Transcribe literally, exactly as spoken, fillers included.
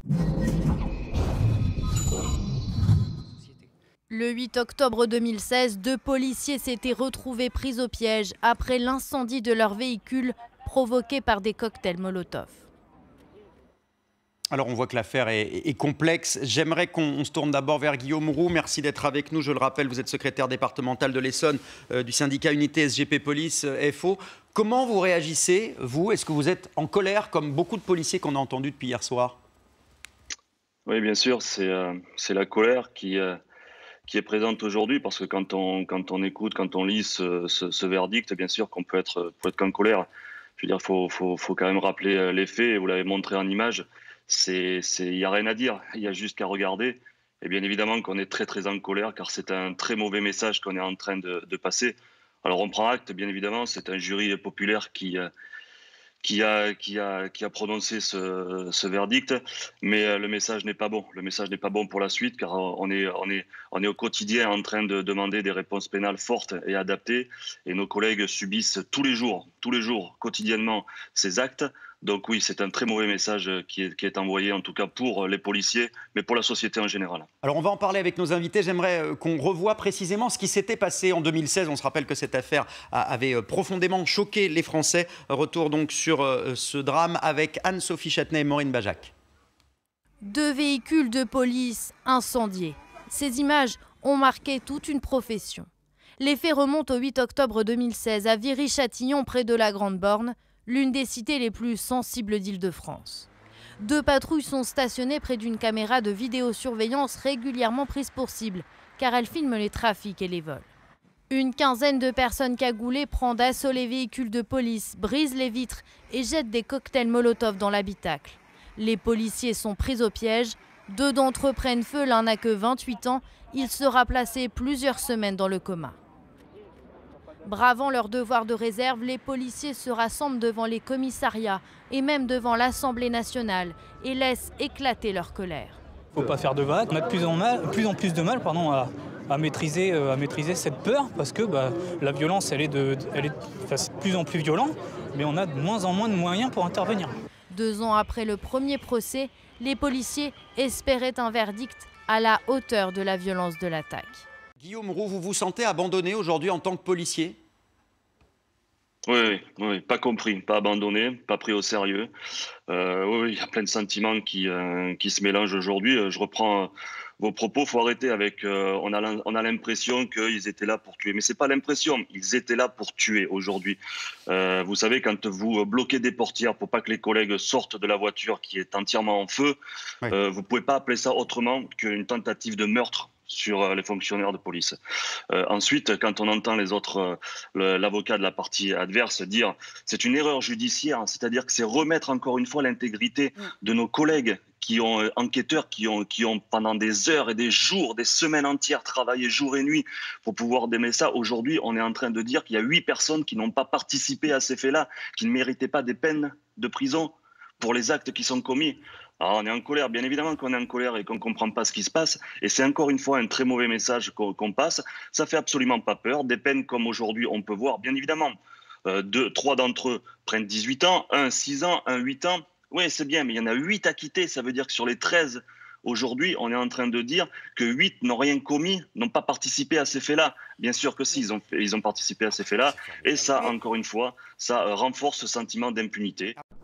Le huit octobre deux mille seize, deux policiers s'étaient retrouvés pris au piège après l'incendie de leur véhicule provoqué par des cocktails Molotov. Alors on voit que l'affaire est, est complexe. J'aimerais qu'on se tourne d'abord vers Guillaume Roux. Merci d'être avec nous. Je le rappelle, vous êtes secrétaire départemental de l'Essonne euh, du syndicat Unité S G P Police euh, F O. Comment vous réagissez, vous? Est-ce que vous êtes en colère comme beaucoup de policiers qu'on a entendus depuis hier soir? Oui, bien sûr, c'est euh, c'est la colère qui, euh, qui est présente aujourd'hui, parce que quand on, quand on écoute, quand on lit ce, ce, ce verdict, bien sûr qu'on peut être, peut être qu'en colère. Je veux dire, il faut, faut, faut quand même rappeler les faits, et vous l'avez montré en image. Il n'y a rien à dire, il y a juste qu'à regarder. Et bien évidemment qu'on est très très en colère, car c'est un très mauvais message qu'on est en train de, de passer. Alors on prend acte, bien évidemment, c'est un jury populaire qui, qui, a, qui, a, qui a prononcé ce, ce verdict, mais le message n'est pas bon. Le message n'est pas bon pour la suite, car on est, on, est, on est au quotidien en train de demander des réponses pénales fortes et adaptées, et nos collègues subissent tous les jours, tous les jours, quotidiennement, ces actes. Donc oui, c'est un très mauvais message qui est, qui est envoyé, en tout cas pour les policiers, mais pour la société en général. Alors on va en parler avec nos invités. J'aimerais qu'on revoie précisément ce qui s'était passé en deux mille seize. On se rappelle que cette affaire avait profondément choqué les Français. Retour donc sur ce drame avec Anne-Sophie Châtenay et Maureen Bajac. Deux véhicules de police incendiés. Ces images ont marqué toute une profession. Les faits remontent au huit octobre deux mille seize à Viry-Châtillon, près de la Grande Borne, l'une des cités les plus sensibles d'Île-de-France. Deux patrouilles sont stationnées près d'une caméra de vidéosurveillance régulièrement prise pour cible, car elle filme les trafics et les vols. Une quinzaine de personnes cagoulées prend d'assaut les véhicules de police, brise les vitres et jette des cocktails Molotov dans l'habitacle. Les policiers sont pris au piège. Deux d'entre eux prennent feu, l'un n'a que vingt-huit ans. Il sera placé plusieurs semaines dans le coma. Bravant leur devoir de réserve, les policiers se rassemblent devant les commissariats et même devant l'Assemblée nationale et laissent éclater leur colère. Il ne faut pas faire de vagues. On a de plus en, mal, plus, en plus de mal pardon, à, à, maîtriser, à maîtriser cette peur, parce que bah, la violence, elle est, de, elle est enfin, de plus en plus violente, mais on a de moins en moins de moyens pour intervenir. Deux ans après le premier procès, les policiers espéraient un verdict à la hauteur de la violence de l'attaque. Guillaume Roux, vous vous sentez abandonné aujourd'hui en tant que policier? Oui, oui, oui, pas compris, pas abandonné, pas pris au sérieux. Euh, oui, il y a plein de sentiments qui, euh, qui se mélangent aujourd'hui. Je reprends euh, vos propos, il faut arrêter avec... Euh, on a, on a l'impression qu'ils étaient là pour tuer. Mais ce n'est pas l'impression, ils étaient là pour tuer aujourd'hui. Euh, vous savez, quand vous bloquez des portières pour pas que les collègues sortent de la voiture qui est entièrement en feu, oui. euh, vous ne pouvez pas appeler ça autrement qu'une tentative de meurtre sur les fonctionnaires de police. Euh, ensuite, quand on entend les autres, euh, l'avocat de la partie adverse dire c'est une erreur judiciaire, c'est-à-dire que c'est remettre encore une fois l'intégrité de nos collègues qui ont euh, enquêteurs, qui ont, qui ont pendant des heures et des jours, des semaines entières travaillé jour et nuit pour pouvoir démêler ça. Aujourd'hui, on est en train de dire qu'il y a huit personnes qui n'ont pas participé à ces faits-là, qui ne méritaient pas des peines de prison pour les actes qui sont commis. Alors on est en colère, bien évidemment qu'on est en colère et qu'on ne comprend pas ce qui se passe. Et c'est encore une fois un très mauvais message qu'on qu'on passe. Ça fait absolument pas peur. Des peines comme aujourd'hui, on peut voir, bien évidemment. Euh, deux, trois d'entre eux prennent dix-huit ans, un six ans, un huit ans. Oui, c'est bien, mais il y en a huit acquittés. Ça veut dire que sur les treize, aujourd'hui, on est en train de dire que huit n'ont rien commis, n'ont pas participé à ces faits-là. Bien sûr que si, ils ont, ils ont participé à ces faits-là. Et ça, encore une fois, ça renforce ce sentiment d'impunité.